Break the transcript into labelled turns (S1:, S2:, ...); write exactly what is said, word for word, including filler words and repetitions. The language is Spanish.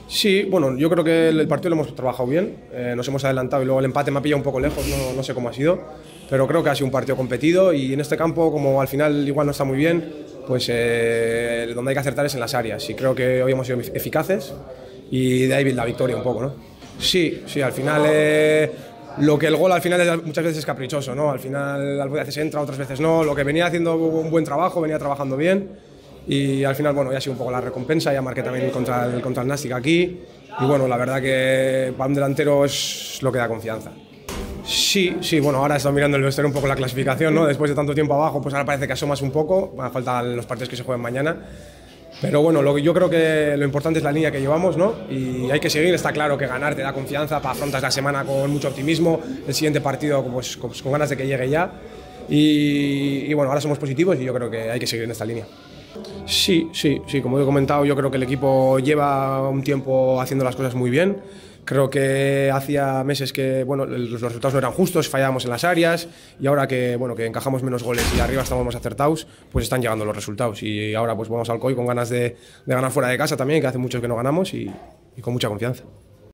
S1: Sí, bueno, yo creo que el partido lo hemos trabajado bien, eh, nos hemos adelantado y luego el empate me ha pillado un poco lejos, no, no sé cómo ha sido, pero creo que ha sido un partido competido y en este campo, como al final igual no está muy bien, pues eh, donde hay que acertar es en las áreas y creo que hoy hemos sido eficaces y de ahí la victoria un poco, ¿no? Sí, sí, al final eh, lo que el gol al final es, muchas veces es caprichoso, ¿no? Al final a veces entra, otras veces no, lo que venía haciendo un buen trabajo, venía trabajando bien. Y al final, bueno, ya ha sido un poco la recompensa, ya marqué también contra el, contra el Nástic aquí y bueno, la verdad que para un delantero es lo que da confianza. Sí, sí, bueno, ahora he estado mirando el vestuario un poco la clasificación, ¿no? Después de tanto tiempo abajo, pues ahora parece que asomas un poco, bueno, faltan los partidos que se juegan mañana, pero bueno, lo que yo creo que lo importante es la línea que llevamos, ¿no? Y hay que seguir, está claro que ganar te da confianza, para afrontas la semana con mucho optimismo, el siguiente partido pues, con, con ganas de que llegue ya y, y bueno, ahora somos positivos y yo creo que hay que seguir en esta línea. Sí, sí, sí, como he comentado, yo creo que el equipo lleva un tiempo haciendo las cosas muy bien. Creo que hacía meses que bueno, los resultados no eran justos, fallábamos en las áreas y ahora que, bueno, que encajamos menos goles y arriba estamos más acertados, pues están llegando los resultados. Y ahora pues vamos al Alcoy con ganas de, de ganar fuera de casa también, que hace mucho que no ganamos y, y con mucha confianza.